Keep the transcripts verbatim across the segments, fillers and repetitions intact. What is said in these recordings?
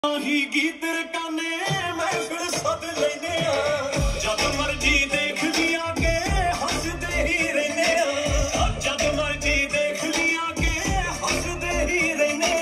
ही गीत गाने मैं फिर सद लेने जब मर्जी देख लिया के हंसदे ही रहने जब मर्जी देख लिया के हंसदे ही रहने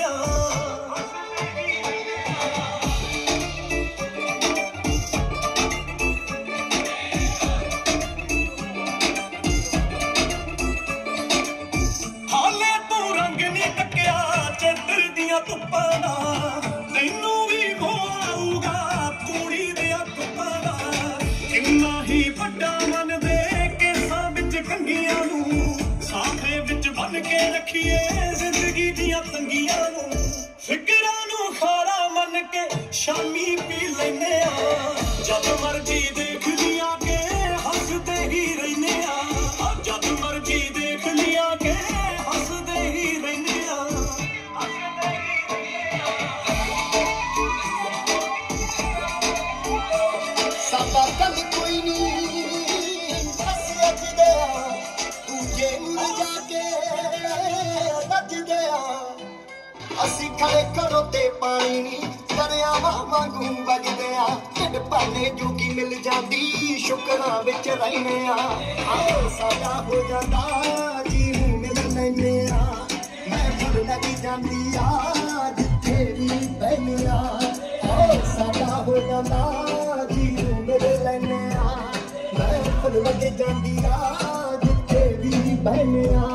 हाले तू रंग नहीं टकिया चेतर दिया धुप्पां दा तैनू भी मोह आऊगा तूड़ी दिया धुप्पां दा किन्ना ही वड्डा मन दे केसां विच कंघियां नूं साफे विच बन के रखिए जिंदगी दियां तंगियां नूं फिकरां नूं खारा मन के शामी पी लैने आ जद मर्जी देख लिया के हंसदे ही रहने आ जद मर्जी देख लिया के हंसदे ही रहने आ साडा कल कोई नहीं हंसिया जिदया तुझे मिल जाके बच गया असी खड़े करो ते पानी नहीं दरियावां वांगू वगदे आ ढिड भाने जोगी मिल जाती शुकरां विच रहने आ आओ साडा हो जांदा जी मिल लैने आ मैं फड़ लग जांदी आ जिथे भी बहने आ आओ साडा हो जांदा लैने आ मैं फुल लग जांदी आ जिथे भी बहने आ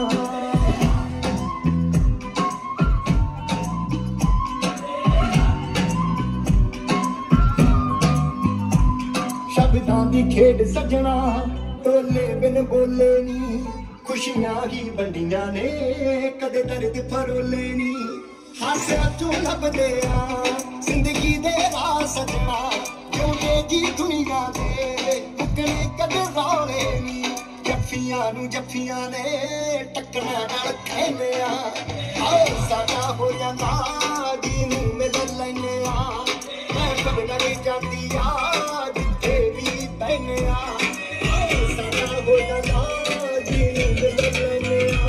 शब्दां दी खेड सजना टोले बिन बोले नी खुशियां ही बंडियां ने कदे दर्द फरोले नी हासिया चू लभदे आ जिंदगी दे राह सजना जी दुनिया दे मुकने कदे रौले नी जफ्फियां नू जफ्फियां ने टक्कना नाल खेने आ आओ साडा हो जांदा जी नू मिल लैने आ मैं कब लग जांदी आ जिथे भी बहने आ आओ साडा हो जांदा जी नू मिल लैने आ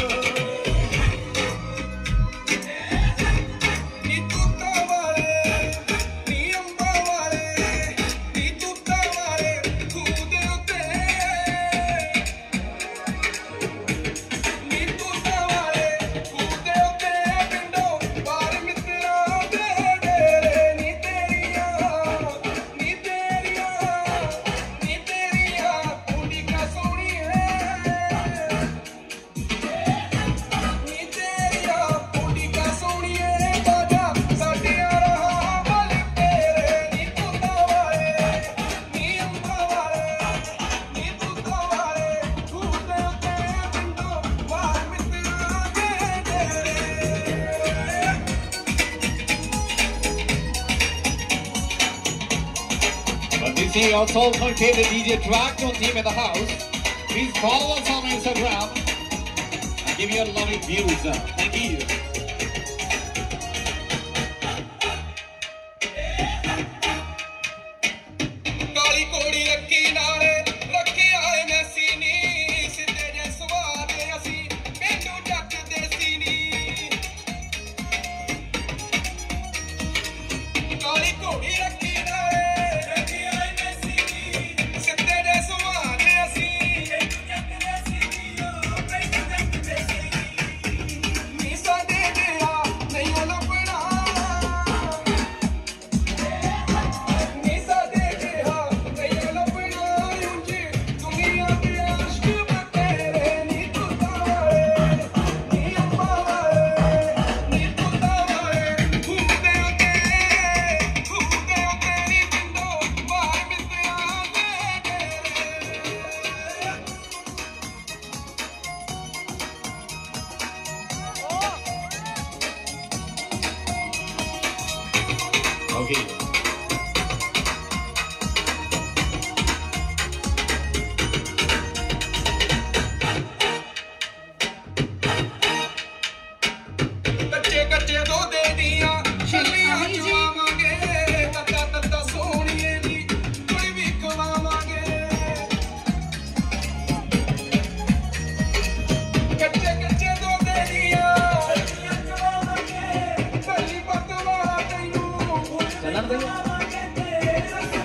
See our soul located D J Tractor team in the house. Please follow us on Instagram and give your loving views. Thank you. Okay. कच्चे कच्चे दो दे दिया छलियां चुवावांगे तत्ता तत्ता सोहणीए दी कुड़ी भी खवावांगे कच्चे कच्चे दो दे दिया छलियां चुवावांगे पहली पतवा तैनू ਚੱਲਣ ਦੇ